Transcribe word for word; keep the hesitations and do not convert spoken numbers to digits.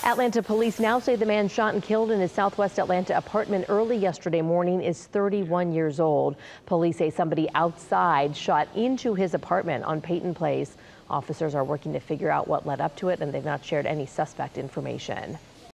Atlanta police now say the man shot and killed in his Southwest Atlanta apartment early yesterday morning is thirty-one years old. Police say somebody outside shot into his apartment on Peyton Place. Officers are working to figure out what led up to it, and they've not shared any suspect information.